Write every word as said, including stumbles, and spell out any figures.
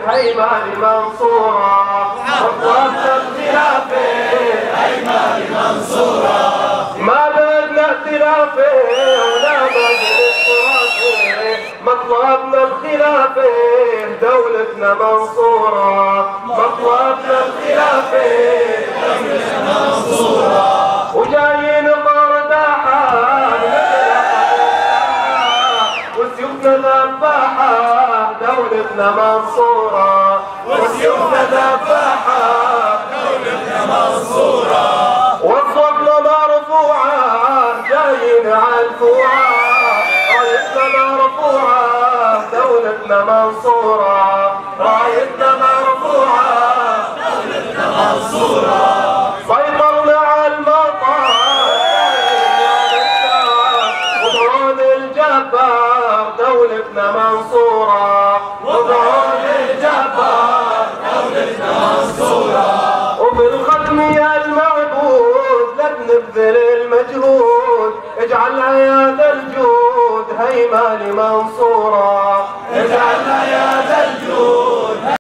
هيمة لمنصورة مطلبنا الخلافة هيمة لمنصورة ما بدنا اختلافه ولا بدنا اختلافه مطلبنا الخلافة دولتنا منصورة مطلبنا الخلافة دولتنا منصورة وجايين مرداحة وسيوفنا ذباحة دولتنا منصورة وسيوفنا ذباحة دولتنا منصورة وصفنا مرفوعة جايين عالفوعة رايتنا مرفوعة دولتنا منصورة رايتنا مرفوعة دولتنا منصورة سيطرنا عالمطار وضعون الجبار دولتنا منصورة وضعون الجبار دولتنا منصورة وبالختم يا المعبود لا نبذل المجهود اجعلها يا ذا الجود هيمة لمنصورة اجعلها يا ذا الجود